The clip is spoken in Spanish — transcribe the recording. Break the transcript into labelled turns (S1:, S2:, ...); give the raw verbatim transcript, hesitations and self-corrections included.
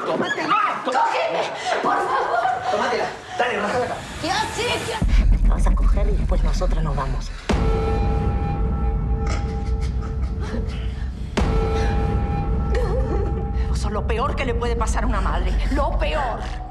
S1: tómatela.
S2: ¡Cógeme! ¡Por favor!
S1: Tómatela. Dale, raja la cara.
S2: ¿Qué haces? ¿Qué haces?
S3: Te vas a coger y después nosotras nos vamos.
S2: Vos sos lo peor que le puede pasar a una madre. ¡Lo peor!